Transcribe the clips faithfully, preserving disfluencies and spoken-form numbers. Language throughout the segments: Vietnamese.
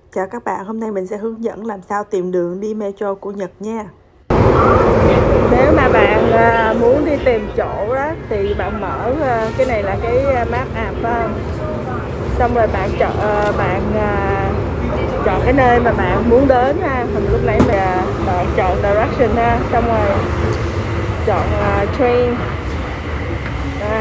Chào các bạn, hôm nay mình sẽ hướng dẫn làm sao tìm đường đi metro của Nhật nha. Nếu mà bạn uh, muốn đi tìm chỗ đó thì bạn mở uh, cái này là cái map app, uh, xong rồi bạn chọn uh, bạn uh, chọn cái nơi mà bạn muốn đến ha. Mình lúc nãy mình uh, bạn chọn direction ha, xong rồi chọn uh, train à.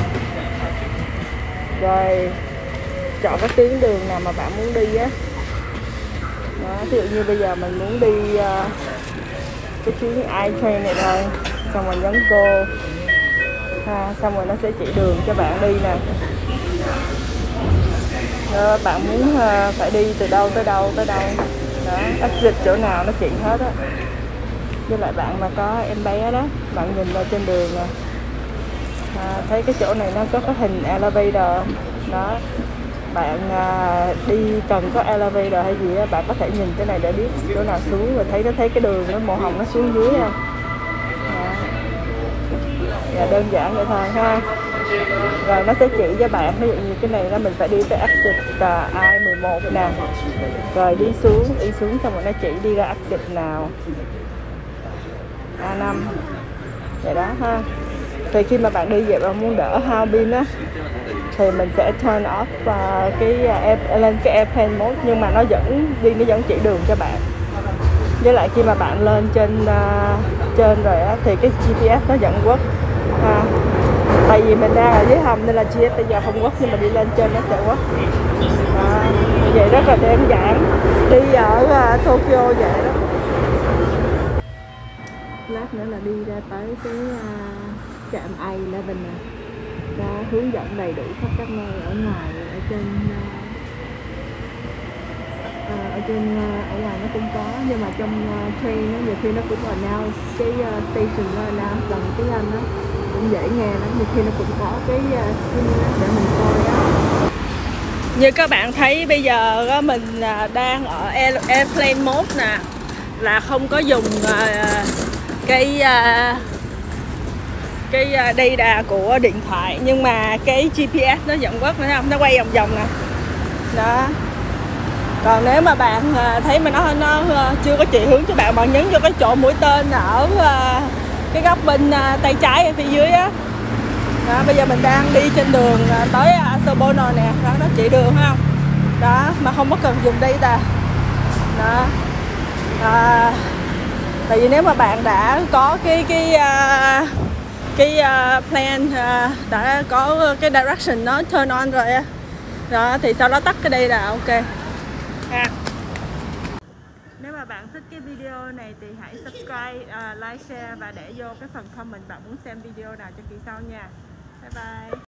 Rồi chọn cái tuyến đường nào mà bạn muốn đi á. Đó, ví dụ như bây giờ mình muốn đi uh, cái chuyến iTrain này thôi, xong rồi nhấn go ha, xong rồi nó sẽ chỉ đường cho bạn đi nè. Rồi bạn muốn uh, phải đi từ đâu tới đâu tới đâu đó, exit chỗ nào nó chỉ hết á. Với lại bạn mà có em bé đó, bạn nhìn ra trên đường nè, à, thấy cái chỗ này nó có cái hình elevator đó, bạn à, đi cần có elevator hay gì á, bạn có thể nhìn cái này để biết chỗ nào xuống, rồi thấy nó thấy cái đường nó màu hồng nó xuống dưới không. Dạ, đơn giản vậy thôi ha. Rồi nó sẽ chỉ cho bạn, ví dụ như cái này đó mình phải đi tới exit uh, I mười một nè, rồi đi xuống đi xuống xong rồi nó chỉ đi ra exit nào A năm vậy đó ha. Thì khi mà bạn đi vậy bạn muốn đỡ hao pin á thì mình sẽ turn off uh, cái uh, lên cái airplane mode, nhưng mà nó vẫn đi nó vẫn chỉ đường cho bạn. Với lại khi mà bạn lên trên uh, trên rồi á thì cái giê pê ét nó vẫn work ha. Tại vì mình đang ở dưới hầm nên là giê pê ét bây giờ không work, nhưng mà đi lên trên nó sẽ work. À, vậy rất là đơn giản, đi ở uh, Tokyo vậy đó. Lát nữa là đi ra tới cái uh, trạm A mười một nè, đã hướng dẫn đầy đủ khắp các nơi ở ngoài, ở trên uh, ở trên uh, ở ngoài nó cũng có, nhưng mà trong uh, train nó nhiều khi nó cũng announce cái uh, station nó announce bằng tiếng Anh đó, cũng dễ nghe lắm. Nhiều khi nó cũng có cái uh, để mình coi đó. Như các bạn thấy bây giờ đó, mình đang ở airplane mode nè, là không có dùng uh, cái uh, cái uh, data của điện thoại, nhưng mà cái giê pê ét nó vẫn work, nữa không, nó quay vòng vòng nè đó. Còn nếu mà bạn uh, thấy mà nó nó uh, chưa có chỉ hướng cho bạn, bạn nhấn vô cái chỗ mũi tên ở uh, cái góc bên uh, tay trái ở phía dưới á. Đó, bây giờ mình đang đi trên đường uh, tới Asobono nè, đó, nó chỉ đường phải không đó, mà không có cần dùng data đó. À, tại vì nếu mà bạn đã có cái cái uh, cái uh, plan, uh, đã có cái direction nó turn on rồi á đó, thì sau đó tắt cái đây là ok ha. Nếu mà bạn thích cái video này thì hãy subscribe, uh, like, share và để vô cái phần comment bạn muốn xem video nào cho kỳ sau nha. Bye bye.